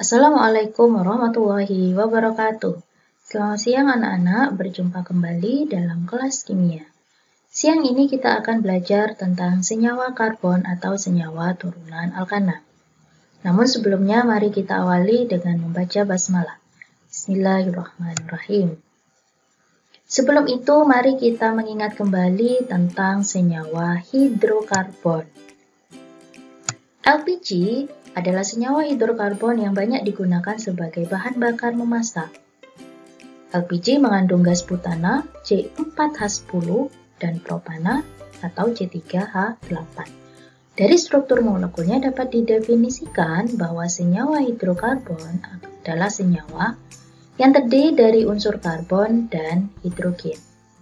Assalamualaikum warahmatullahi wabarakatuh. Selamat siang anak-anak, berjumpa kembali dalam kelas kimia. Siang ini kita akan belajar tentang senyawa karbon atau senyawa turunan alkana. Namun sebelumnya mari kita awali dengan membaca basmalah. Bismillahirrahmanirrahim. Sebelum itu mari kita mengingat kembali tentang senyawa hidrokarbon. LPG adalah senyawa hidrokarbon yang banyak digunakan sebagai bahan bakar memasak. LPG mengandung gas butana C4H10 dan propana atau C3H8. Dari struktur molekulnya dapat didefinisikan bahwa senyawa hidrokarbon adalah senyawa yang terdiri dari unsur karbon dan hidrogen.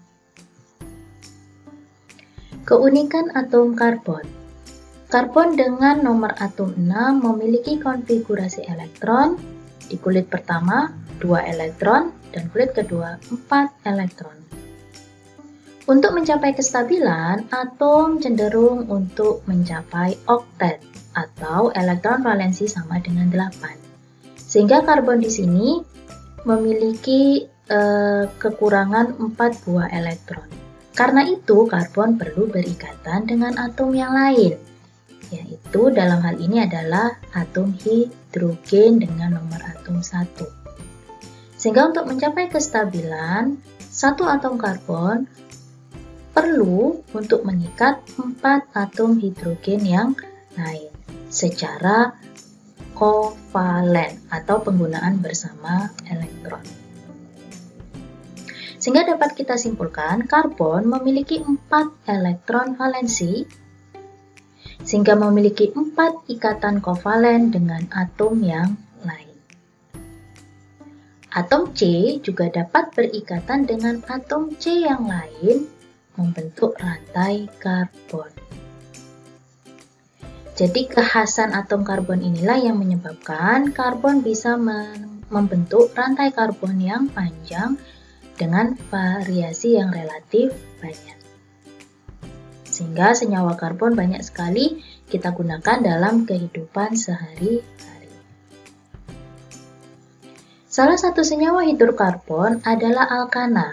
Keunikan atom karbon. Karbon dengan nomor atom 6 memiliki konfigurasi elektron, di kulit pertama 2 elektron dan kulit kedua 4 elektron. Untuk mencapai kestabilan, atom cenderung untuk mencapai oktet atau elektron valensi sama dengan 8. Sehingga karbon di sini memiliki kekurangan 4 buah elektron. Karena itu, karbon perlu berikatan dengan atom yang lain, yaitu dalam hal ini adalah atom hidrogen dengan nomor atom 1. Sehingga untuk mencapai kestabilan, satu atom karbon perlu untuk mengikat 4 atom hidrogen yang lain secara kovalen atau penggunaan bersama elektron. Sehingga dapat kita simpulkan karbon memiliki 4 elektron valensi sehingga memiliki 4 ikatan kovalen dengan atom yang lain. Atom C juga dapat berikatan dengan atom C yang lain membentuk rantai karbon. Jadi kekhasan atom karbon inilah yang menyebabkan karbon bisa membentuk rantai karbon yang panjang dengan variasi yang relatif banyak. Sehingga senyawa karbon banyak sekali kita gunakan dalam kehidupan sehari-hari. Salah satu senyawa hidrokarbon adalah alkana.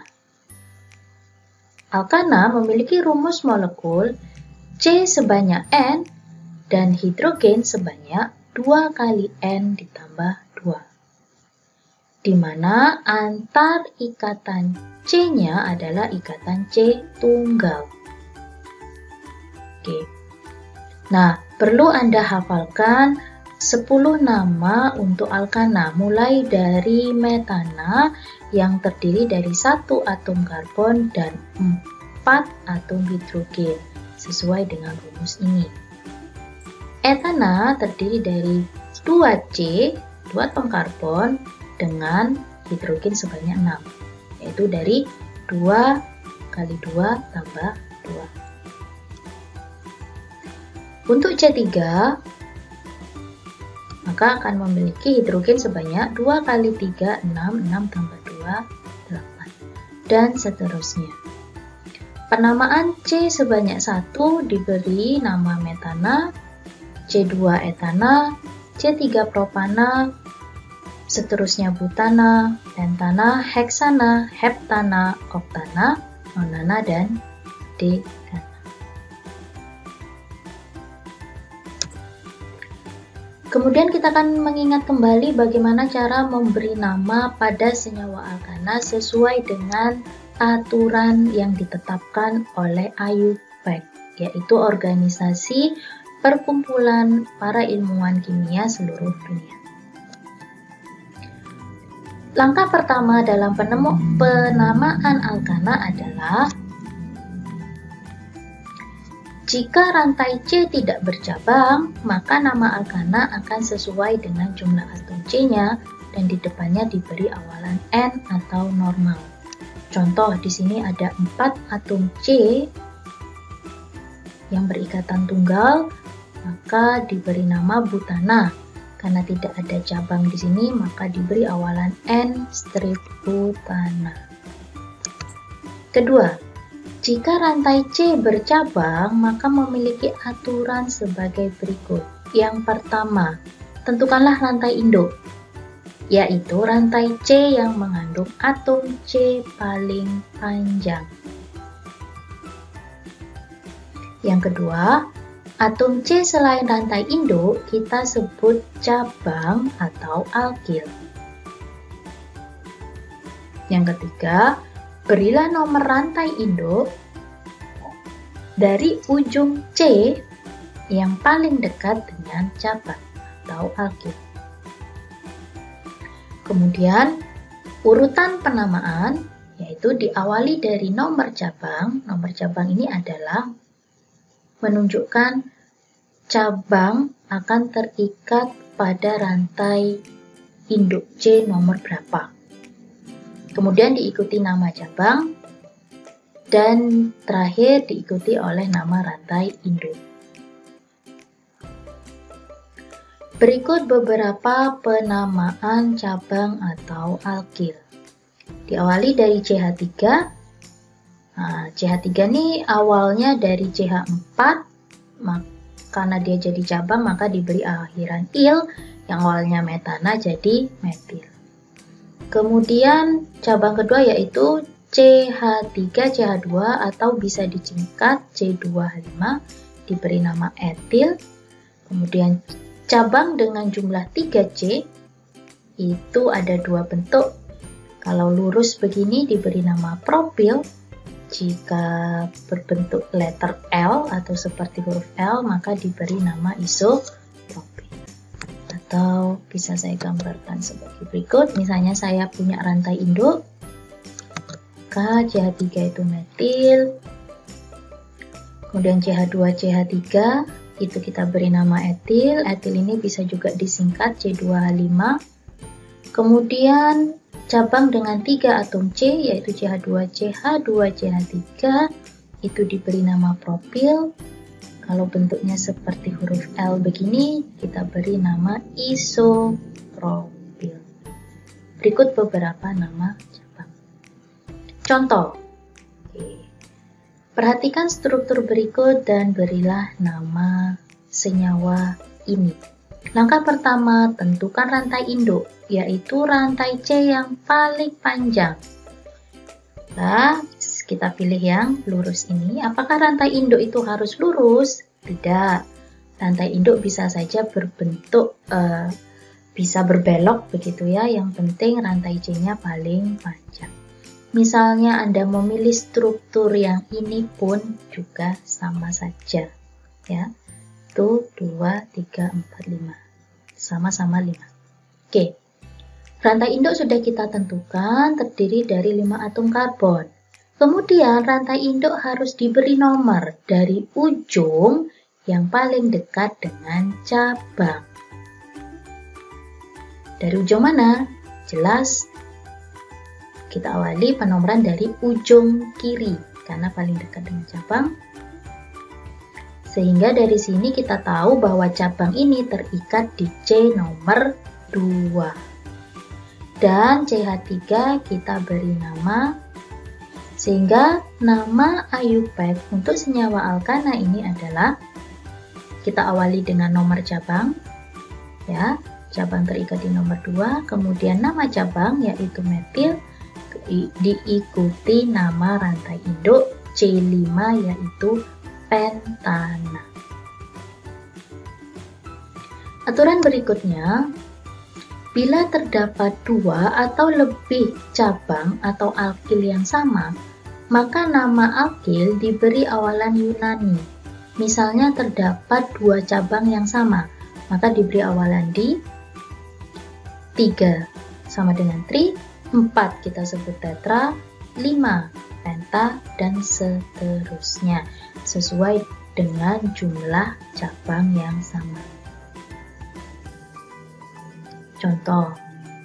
Alkana memiliki rumus molekul C sebanyak N dan hidrogen sebanyak 2 kali N ditambah 2. Di mana antar ikatan C-nya adalah ikatan C tunggal. Oke. Nah, perlu Anda hafalkan 10 nama untuk alkana, mulai dari metana yang terdiri dari 1 atom karbon dan 4 atom hidrogen, sesuai dengan rumus ini. Etana terdiri dari 2C, 2 atom karbon, dengan hidrogen sebanyak 6, yaitu dari 2 kali 2 tambah 2. Untuk C3, maka akan memiliki hidrogen sebanyak 2 kali 3, 6, 6 tambah 2, 8, dan seterusnya. Penamaan C sebanyak 1 diberi nama metana, C2 etana, C3 propana, seterusnya butana, pentana, heksana, heptana, oktana, nonana, dan dekana. Kemudian kita akan mengingat kembali bagaimana cara memberi nama pada senyawa alkana sesuai dengan aturan yang ditetapkan oleh IUPAC, yaitu Organisasi Perkumpulan Para Ilmuwan Kimia Seluruh Dunia. Langkah pertama dalam penamaan alkana adalah jika rantai C tidak bercabang, maka nama alkana akan sesuai dengan jumlah atom C-nya dan di depannya diberi awalan N atau normal. Contoh, di sini ada 4 atom C yang berikatan tunggal, maka diberi nama butana. Karena tidak ada cabang di sini, maka diberi awalan N strip butana. Kedua, jika rantai C bercabang, maka memiliki aturan sebagai berikut. Yang pertama, tentukanlah rantai induk. yaitu rantai C yang mengandung atom C paling panjang. Yang kedua, atom C selain rantai induk kita sebut cabang atau alkil. Yang ketiga, berilah nomor rantai induk dari ujung C yang paling dekat dengan cabang atau alkil. Kemudian, urutan penamaan yaitu diawali dari nomor cabang. Nomor cabang ini adalah menunjukkan cabang akan terikat pada rantai induk C nomor berapa. Kemudian diikuti nama cabang, dan terakhir diikuti oleh nama rantai induk. Berikut beberapa penamaan cabang atau alkil. Diawali dari CH3. Nah, CH3 ini awalnya dari CH4, karena dia jadi cabang maka diberi akhiran il, yang awalnya metana jadi metil. Kemudian cabang kedua yaitu CH3 CH2 atau bisa disingkat C2H5, diberi nama etil. Kemudian cabang dengan jumlah 3C itu ada dua bentuk. Kalau lurus begini diberi nama propil. Jika berbentuk letter L atau seperti huruf L maka diberi nama isopropil. Atau bisa saya gambarkan sebagai berikut. Misalnya saya punya rantai induk CH3 itu metil, kemudian CH2 CH3 itu kita beri nama etil. Etil ini bisa juga disingkat C2H5. Kemudian cabang dengan 3 atom C yaitu CH2 CH2 CH3 itu diberi nama propil. Kalau bentuknya seperti huruf L begini kita beri nama isopropil. Berikut beberapa nama cabang. Contoh. Perhatikan struktur berikut dan berilah nama senyawa ini. Langkah pertama, tentukan rantai induk, yaitu rantai C yang paling panjang. Nah, kita pilih yang lurus ini. Apakah rantai induk itu harus lurus? Tidak. Rantai induk bisa saja berbentuk, bisa berbelok begitu ya. Yang penting rantai C-nya paling panjang. Misalnya Anda memilih struktur yang ini pun juga sama saja. Ya. Itu 2, 3, 4, 5. Sama-sama 5. Oke. Rantai induk sudah kita tentukan terdiri dari 5 atom karbon. Kemudian rantai induk harus diberi nomor dari ujung yang paling dekat dengan cabang. Dari ujung mana? Jelas kita awali penomoran dari ujung kiri karena paling dekat dengan cabang. Sehingga dari sini kita tahu bahwa cabang ini terikat di C nomor 2. Dan CH3 kita beri nama, sehingga nama IUPAC untuk senyawa alkana ini adalah, kita awali dengan nomor cabang, ya, cabang terikat di nomor 2, kemudian nama cabang yaitu metil, diikuti nama rantai induk C5 yaitu pentana. Aturan berikutnya, bila terdapat 2 atau lebih cabang atau alkil yang sama, maka nama alkil diberi awalan Yunani. Misalnya terdapat 2 cabang yang sama, maka diberi awalan di 3 sama dengan tri, 4 kita sebut tetra, 5 penta, dan seterusnya sesuai dengan jumlah cabang yang sama. Contoh,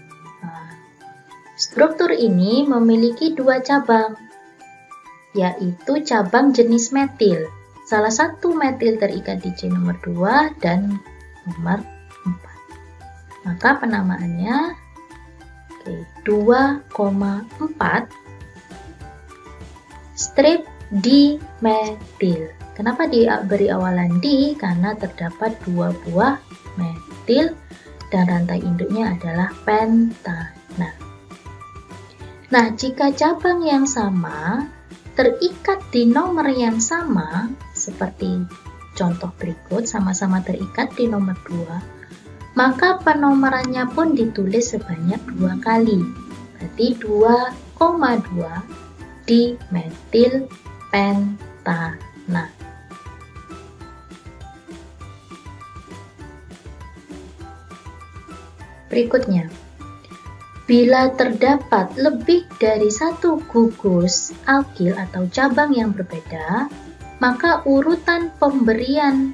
struktur ini memiliki 2 cabang, yaitu cabang jenis metil. Salah satu metil terikat di C nomor 2 dan nomor 4. Maka penamaannya 2,4 strip dimetil. Kenapa diberi awalan di? Karena terdapat 2 buah metil dan rantai induknya adalah pentana. Nah, jika cabang yang sama terikat di nomor yang sama, seperti contoh berikut, sama-sama terikat di nomor 2, maka penomorannya pun ditulis sebanyak 2 kali. Berarti 2,2 dimetil pentana. Berikutnya, bila terdapat lebih dari satu gugus alkil atau cabang yang berbeda, maka urutan pemberian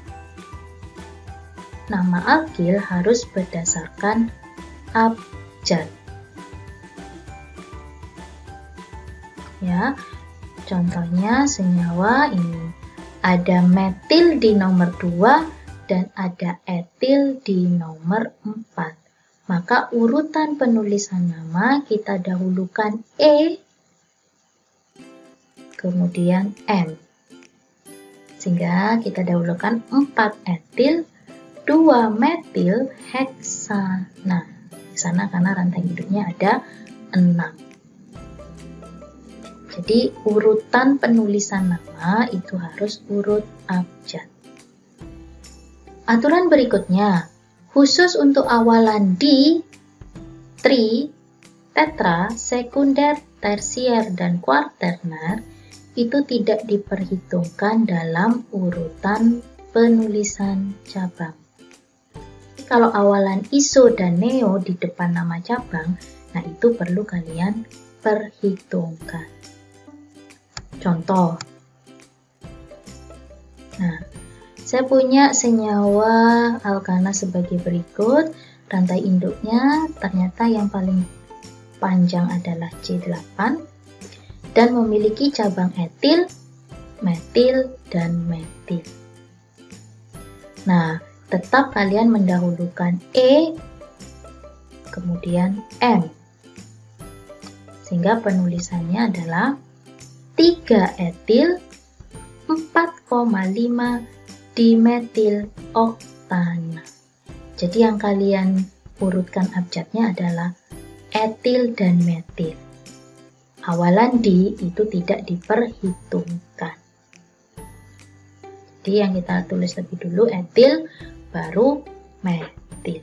nama alkil harus berdasarkan abjad. Ya, contohnya senyawa ini ada metil di nomor 2 dan ada etil di nomor 4. Maka urutan penulisan nama kita dahulukan E, kemudian M. Sehingga kita dahulukan 4 etil, 2 metil heksana. Di sana karena rantai induknya ada 6. Jadi urutan penulisan nama itu harus urut abjad. Aturan berikutnya, khusus untuk awalan di, tri, tetra, sekunder, tersier, dan kuaterner itu tidak diperhitungkan dalam urutan penulisan cabang. Kalau awalan iso dan neo di depan nama cabang, nah itu perlu kalian perhitungkan. Contoh. Nah, saya punya senyawa alkana sebagai berikut. Rantai induknya ternyata yang paling panjang adalah C8 dan memiliki cabang etil, metil, dan metil. Nah, tetap kalian mendahulukan E, kemudian M. Sehingga penulisannya adalah 3 etil, 4,5 dimetil oktana. Jadi yang kalian urutkan abjadnya adalah etil dan metil. Awalan di itu tidak diperhitungkan. Jadi yang kita tulis lebih dulu etil, baru metil.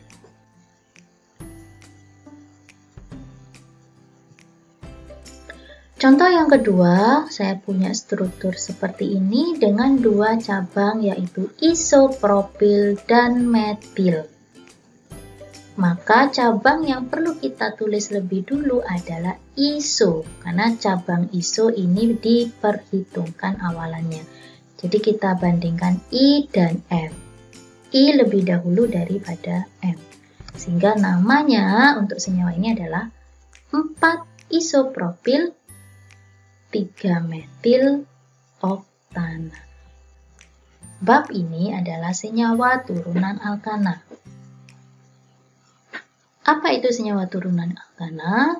Contoh yang kedua, saya punya struktur seperti ini dengan 2 cabang yaitu isopropil dan metil. Maka cabang yang perlu kita tulis lebih dulu adalah iso, karena cabang iso ini diperhitungkan awalannya. Jadi kita bandingkan I dan M. I lebih dahulu daripada M. Sehingga namanya untuk senyawa ini adalah 4 isopropil 3 metil oktana. Bab ini adalah senyawa turunan alkana. Apa itu senyawa turunan alkana?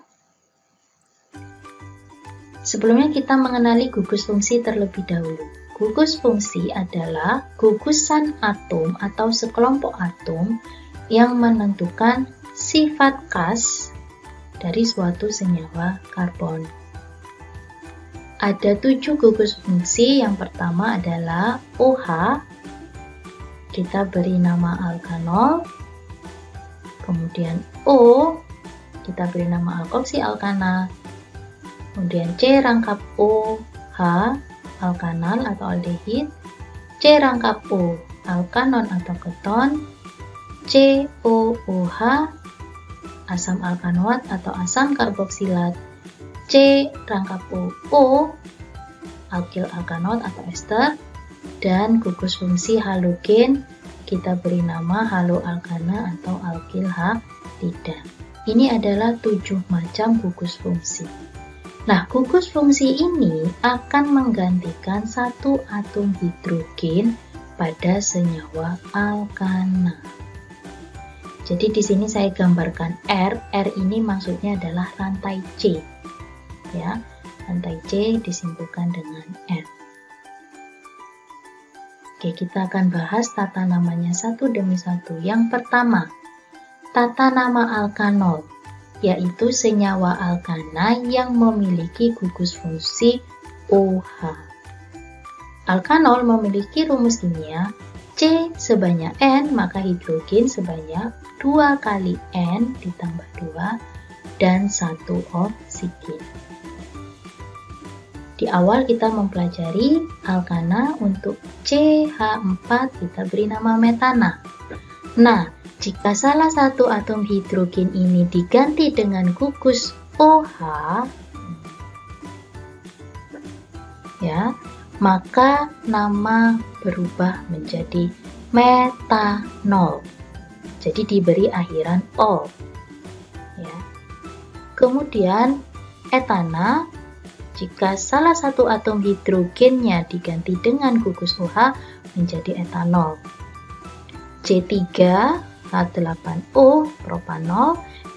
Sebelumnya kita mengenali gugus fungsi terlebih dahulu. Gugus fungsi adalah gugusan atom atau sekelompok atom yang menentukan sifat khas dari suatu senyawa karbon. Ada 7 gugus fungsi. Yang pertama adalah OH, kita beri nama alkanol. Kemudian O, kita beri nama alkoksi alkana. Kemudian C rangkap OH, alkanal atau aldehid. C rangkap O, alkanon atau keton. COOH, asam alkanoat atau asam karboksilat. C rangkap O, alkil alkanot atau ester, dan gugus fungsi halogen kita beri nama haloalkana atau alkil halida. Ini adalah 7 macam gugus fungsi. Nah, gugus fungsi ini akan menggantikan satu atom hidrogen pada senyawa alkana. Jadi di sini saya gambarkan R. R ini maksudnya adalah rantai C. Ya, rantai C disimpulkan dengan R. Oke, kita akan bahas tata namanya satu demi satu. Yang pertama, tata nama alkanol, yaitu senyawa alkana yang memiliki gugus fungsi OH. Alkanol memiliki rumus kimia C sebanyak N, maka hidrogen sebanyak 2 kali N ditambah 2 dan 1 oksigen. Di awal kita mempelajari alkana untuk CH4 kita beri nama metana. Nah, jika salah satu atom hidrogen ini diganti dengan gugus OH, ya, maka nama berubah menjadi metanol. Jadi diberi akhiran ol. Ya. Kemudian etana, jika salah satu atom hidrogennya diganti dengan gugus OH menjadi etanol. C3H8O propanol,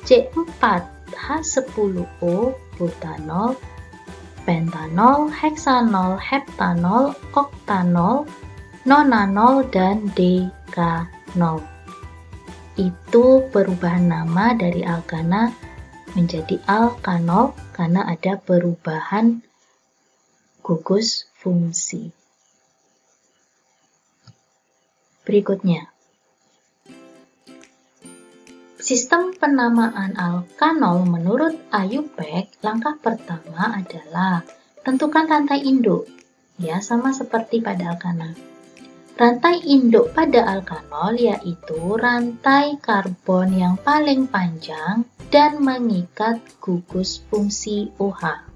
C4H10O butanol, pentanol, heksanol, heptanol, oktanol, nonanol, dan dekanol. Itu perubahan nama dari alkana menjadi alkanol karena ada perubahan gugus fungsi. Berikutnya, sistem penamaan alkanol menurut IUPAC, langkah pertama adalah tentukan rantai induk, ya sama seperti pada alkana. Rantai induk pada alkanol yaitu rantai karbon yang paling panjang dan mengikat gugus fungsi OH.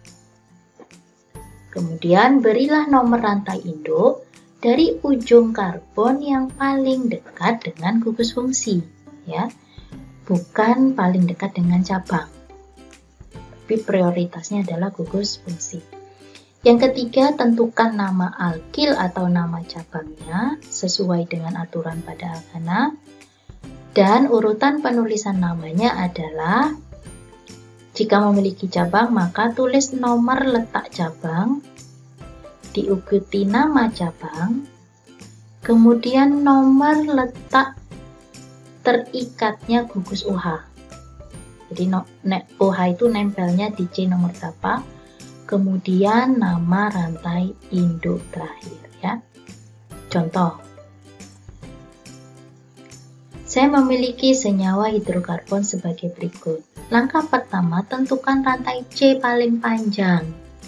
Kemudian berilah nomor rantai induk dari ujung karbon yang paling dekat dengan gugus fungsi, ya. Bukan paling dekat dengan cabang, tapi prioritasnya adalah gugus fungsi. Yang ketiga, tentukan nama alkil atau nama cabangnya sesuai dengan aturan pada alkana. Dan urutan penulisan namanya adalah, jika memiliki cabang maka tulis nomor letak cabang, diikuti nama cabang, kemudian nomor letak terikatnya gugus OH. Jadi OH itu nempelnya di C nomor berapa, kemudian nama rantai induk terakhir, ya. Contoh, saya memiliki senyawa hidrokarbon sebagai berikut. Langkah pertama, tentukan rantai C paling panjang.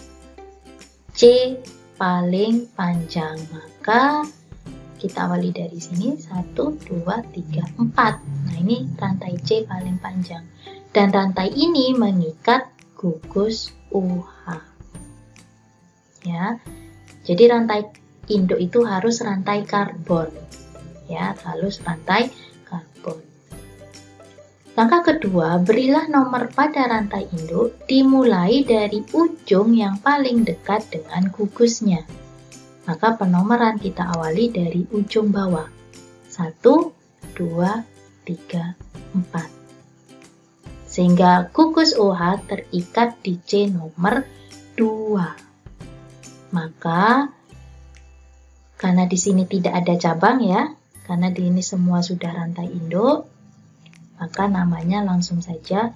C paling panjang, maka kita awali dari sini 1, 2, 3, 4. Nah, ini rantai C paling panjang. Dan rantai ini mengikat gugus OH. Ya. Jadi rantai induk itu harus rantai karbon. Ya, harus rantai karbon. Langkah kedua, berilah nomor pada rantai induk dimulai dari ujung yang paling dekat dengan gugusnya. Maka penomoran kita awali dari ujung bawah. 1, 2, 3, 4. Sehingga gugus OH terikat di C nomor 2. Maka, karena di sini tidak ada cabang ya, karena di ini semua sudah rantai induk, maka namanya langsung saja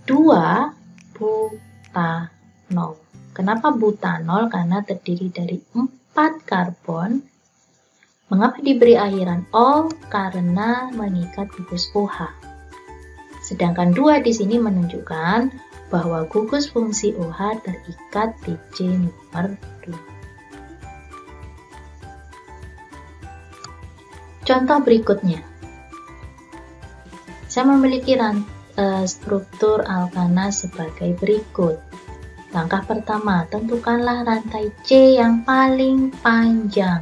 2-butanol. Kenapa butanol? Karena terdiri dari 4 karbon. Mengapa diberi akhiran ol? Karena mengikat gugus OH. Sedangkan 2 di sini menunjukkan bahwa gugus fungsi OH terikat di C nomor 2. Contoh berikutnya. Saya memiliki struktur alkana sebagai berikut. Langkah pertama, tentukanlah rantai C yang paling panjang.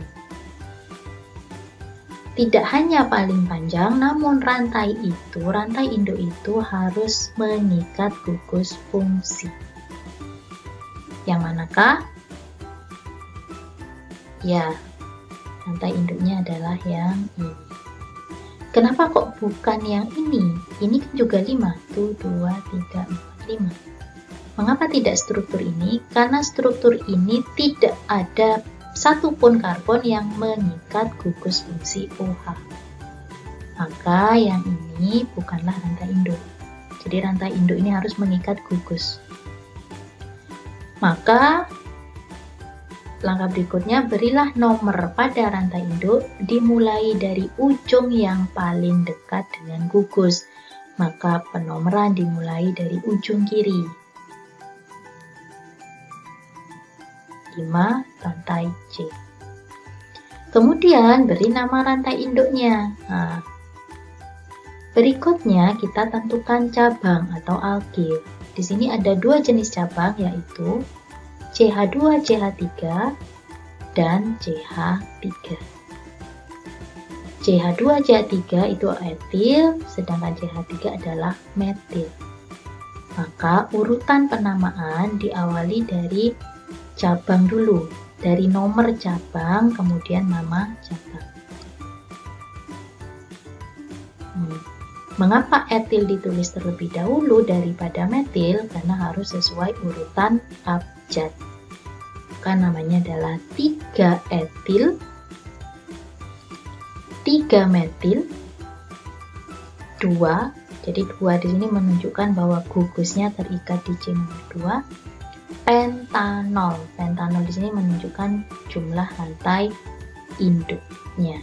Tidak hanya paling panjang, namun rantai induk itu harus mengikat gugus fungsi. Yang manakah? Ya, rantai induknya adalah yang ini. Kenapa kok bukan yang ini? Ini kan juga 5. 1, 2, 3, 4, 5. Mengapa tidak struktur ini? Karena struktur ini tidak ada satupun karbon yang mengikat gugus fungsi OH. maka yang ini bukanlah rantai induk. Jadi rantai induk ini harus mengikat gugus. Maka langkah berikutnya, berilah nomor pada rantai induk dimulai dari ujung yang paling dekat dengan gugus. Maka penomoran dimulai dari ujung kiri. 5. Rantai C. Kemudian beri nama rantai induknya. Nah, berikutnya kita tentukan cabang atau alkil. Di sini ada dua jenis cabang, yaitu CH2, CH3 dan CH3. CH2, CH3 itu etil, sedangkan CH3 adalah metil. Maka urutan penamaan diawali dari cabang dulu, dari nomor cabang kemudian nama cabang. Mengapa etil ditulis terlebih dahulu daripada metil? Karena harus sesuai urutan abjad. Maka namanya adalah 3 etil, 3 metil, 2. Jadi 2 di sini menunjukkan bahwa gugusnya terikat di C nomor 2. Pentanol. Pentanol di sini menunjukkan jumlah rantai induknya.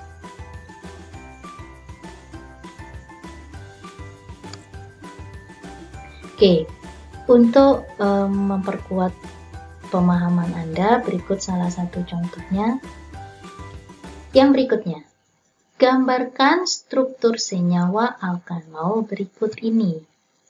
Oke, untuk memperkuat pemahaman Anda, berikut salah satu contohnya. Yang berikutnya, gambarkan struktur senyawa alkanol berikut ini.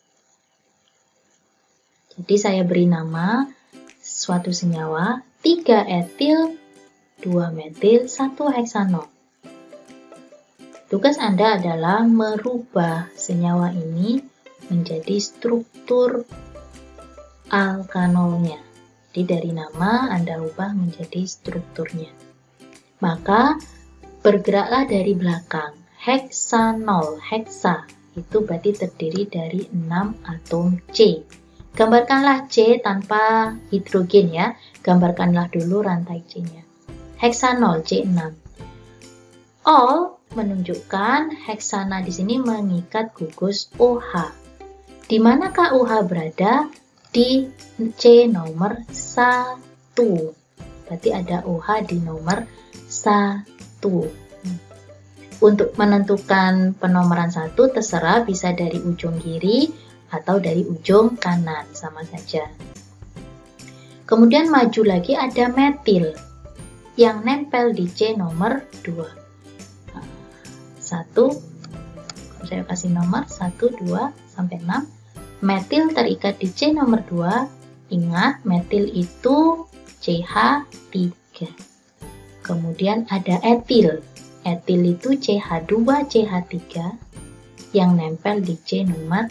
Jadi saya beri nama suatu senyawa 3 etil, 2 metil, 1 heksanol. Tugas Anda adalah merubah senyawa ini menjadi struktur alkanolnya. Jadi dari nama Anda ubah menjadi strukturnya. Maka bergeraklah dari belakang. Heksanol, heksa itu berarti terdiri dari 6 atom C. Gambarkanlah C tanpa hidrogen ya. Gambarkanlah dulu rantai C-nya. Heksanol C6. Ol menunjukkan heksana di sini mengikat gugus OH. Di manakah OH berada? Di C nomor 1. Berarti ada OH di nomor 1. Untuk menentukan penomoran 1 terserah, bisa dari ujung kiri atau dari ujung kanan, sama saja. Kemudian maju lagi ada metil yang nempel di C nomor 2. 1, saya kasih nomor 1, 2, sampai 6. Metil terikat di C nomor 2. Ingat, metil itu CH3. Kemudian ada etil. Etil itu CH2, CH3 yang nempel di C nomor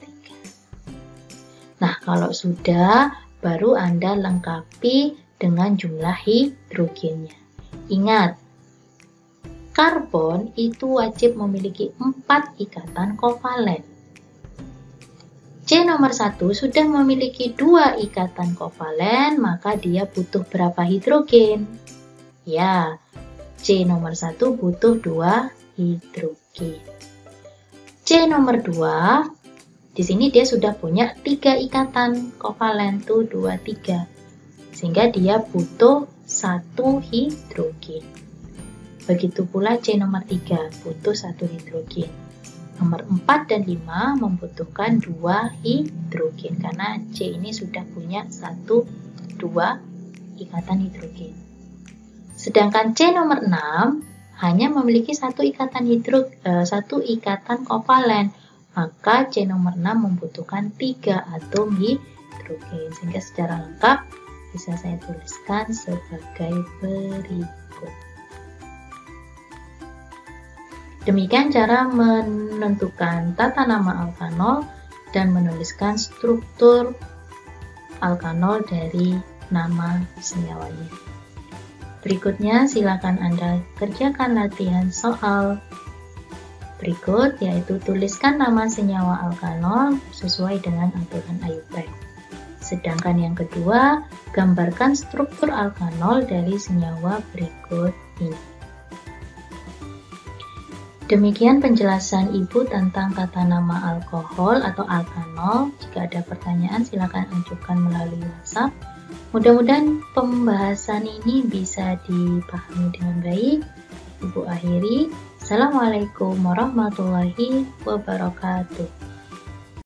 3. Nah, kalau sudah, baru Anda lengkapi dengan jumlah hidrogennya. Ingat, karbon itu wajib memiliki 4 ikatan kovalen. C nomor 1 sudah memiliki 2 ikatan kovalen, maka dia butuh berapa hidrogen? Ya, C nomor 1 butuh 2 hidrogen. C nomor 2, di sini dia sudah punya 3 ikatan kovalen, tuh 2, 3. Sehingga dia butuh 1 hidrogen. Begitu pula C nomor 3, butuh 1 hidrogen. Nomor 4 dan 5 membutuhkan 2 hidrogen, karena C ini sudah punya 1, 2 ikatan hidrogen. Sedangkan C nomor 6 hanya memiliki 1 ikatan kovalen, maka C nomor 6 membutuhkan 3 atom hidrogen. Sehingga secara lengkap bisa saya tuliskan sebagai berikut. Demikian cara menentukan tata nama alkanol dan menuliskan struktur alkanol dari nama senyawanya. Berikutnya silakan Anda kerjakan latihan soal berikut, yaitu tuliskan nama senyawa alkanol sesuai dengan aturan IUPAC. Sedangkan yang kedua, gambarkan struktur alkanol dari senyawa berikut ini. Demikian penjelasan Ibu tentang tata nama alkohol atau alkanol. Jika ada pertanyaan silakan ajukan melalui WhatsApp. Mudah-mudahan pembahasan ini bisa dipahami dengan baik. Ibu akhiri. Assalamualaikum warahmatullahi wabarakatuh.